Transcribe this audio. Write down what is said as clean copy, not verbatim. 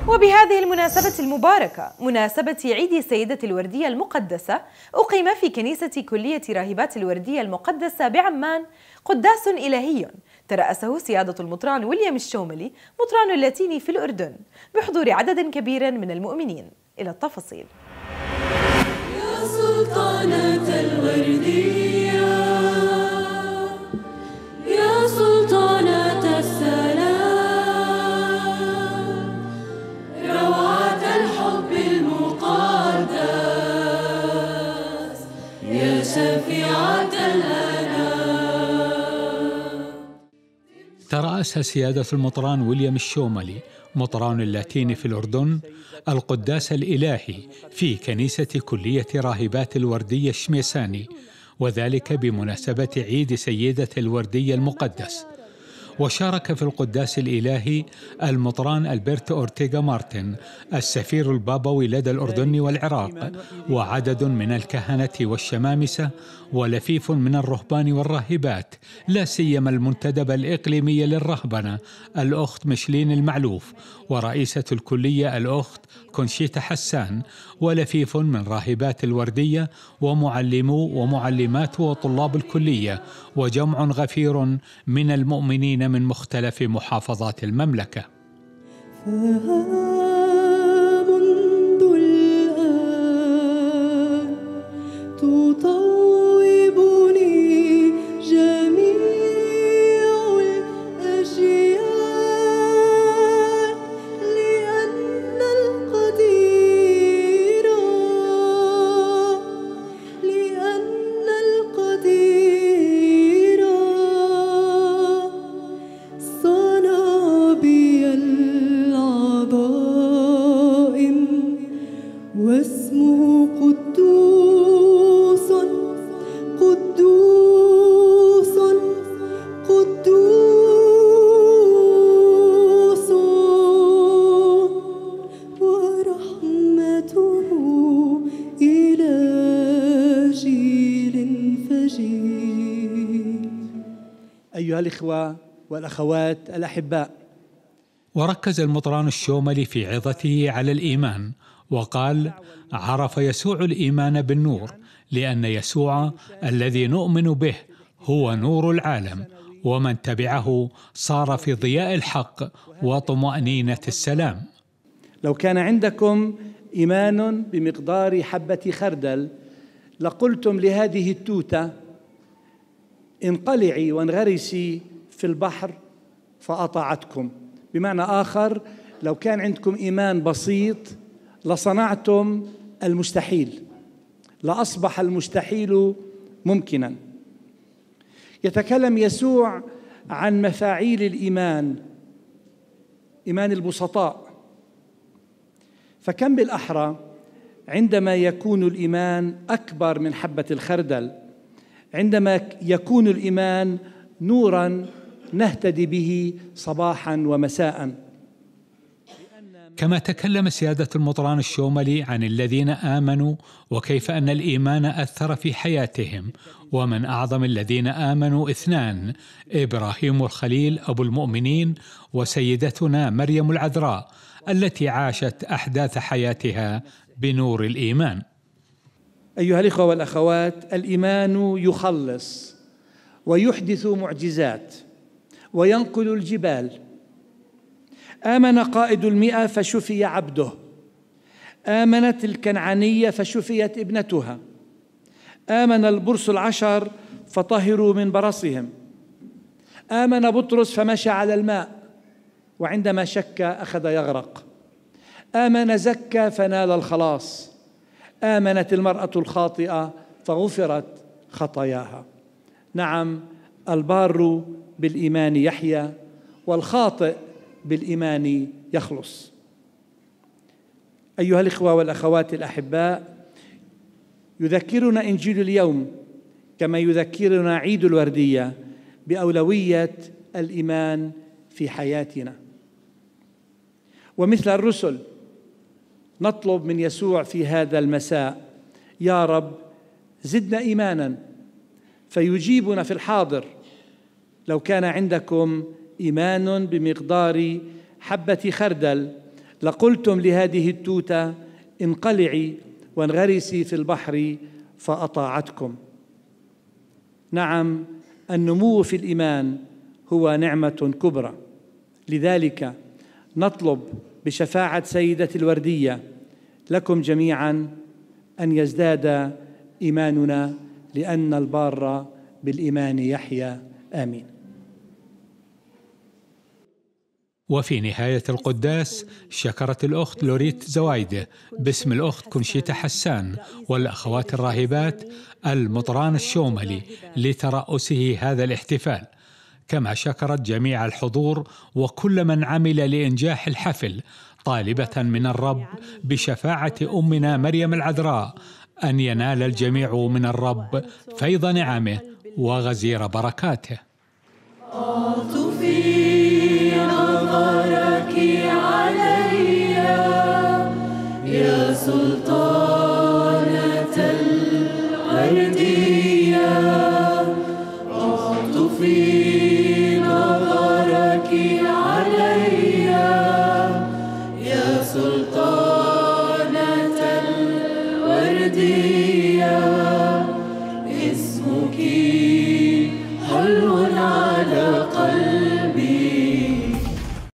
وبهذه المناسبة المباركة، مناسبة عيد سيدة الوردية المقدسة، أقيم في كنيسة كلية راهبات الوردية المقدسة بعمان قداس إلهي ترأسه سيادة المطران ويليام الشوملي مطران اللاتيني في الأردن بحضور عدد كبير من المؤمنين. إلى التفاصيل. يا سلطانة الوردية، يا سلطانة السلام، روعة الحب المقدس، يا شفيعة الأنام. ترأس سيادة المطران ويليام الشوملي مطران اللاتيني في الأردن القداس الإلهي في كنيسة كلية راهبات الوردية الشميساني، وذلك بمناسبة عيد سيدة الوردية المقدس. وشارك في القداس الإلهي المطران ألبرتو أورتيغا مارتن السفير البابوي لدى الأردن والعراق، وعدد من الكهنة والشمامسة، ولفيف من الرهبان والراهبات، لا سيما المنتدب الإقليمي للرهبنة الأخت مشلين المعلوف، ورئيسة الكلية الأخت كونشيتا حسان، ولفيف من راهبات الوردية ومعلمو ومعلمات وطلاب الكلية، وجمع غفير من المؤمنين من مختلف محافظات المملكة. منذ الآن تطوبني جميع الأجيال، لأن القدير صنع بي العظائم، واسمه قدوس قدوس قدوس، ورحمته إلى جيل فجيل. أيها الإخوة والأخوات الأحباء، وركز المطران الشوملي في عظته على الإيمان، وقال: عرف يسوع الإيمان بالنور، لأن يسوع الذي نؤمن به هو نور العالم، ومن تبعه صار في ضياء الحق وطمأنينة السلام. لو كان عندكم إيمان بمقدار حبة خردل لقلتم لهذه التوتة انقلعي وانغرسي في البحر فأطاعتكم. بمعنى آخر، لو كان عندكم إيمان بسيط لصنعتم المستحيل، لأصبح المستحيل ممكنا. يتكلم يسوع عن مفاعيل الإيمان، إيمان البسطاء. فكم بالأحرى عندما يكون الإيمان أكبر من حبة الخردل، عندما يكون الإيمان نوراً نهتدي به صباحاً ومساءً. كما تكلم سيادة المطران الشوملي عن الذين آمنوا وكيف أن الإيمان أثر في حياتهم، ومن أعظم الذين آمنوا اثنان: إبراهيم الخليل أبو المؤمنين، وسيدتنا مريم العذراء التي عاشت أحداث حياتها بنور الإيمان. أيها الإخوة والأخوات، الإيمان يخلص ويحدث معجزات وينقل الجبال. آمن قائد 100 فشفي عبده، آمنت الكنعانية فشفيت ابنتها، آمن البرص 10 فطهروا من برصهم، آمن بطرس فمشى على الماء وعندما شك أخذ يغرق، آمن زكى فنال الخلاص، آمنت المرأة الخاطئة فغفرت خطاياها. نعم، البار بالإيمان يحيا، والخاطئ بالإيمان يخلص. أيها الإخوة والأخوات الأحباء، يذكرنا إنجيل اليوم كما يذكرنا عيد الوردية بأولوية الإيمان في حياتنا. ومثل الرسل نطلب من يسوع في هذا المساء: يا رب زدنا إيمانا، فيجيبنا في الحاضر. لو كان عندكم إيمان بمقدار حبة خردل لقلتم لهذه التوتة انقلعي وانغرسي في البحر فأطاعتكم. نعم، النمو في الإيمان هو نعمة كبرى، لذلك نطلب بشفاعة سيدة الوردية لكم جميعا أن يزداد إيماننا، لأن البار بالإيمان يحيا. آمين. وفي نهاية القداس شكرت الأخت لوريت زوايدة باسم الأخت كونشيتا حسان والأخوات الراهبات المطران الشوملي لترأسه هذا الاحتفال، كما شكرت جميع الحضور وكل من عمل لإنجاح الحفل، طالبة من الرب بشفاعة أمنا مريم العذراء أن ينال الجميع من الرب فيض نعمه وغزير بركاته. أطفي نظرك علي يا سلطان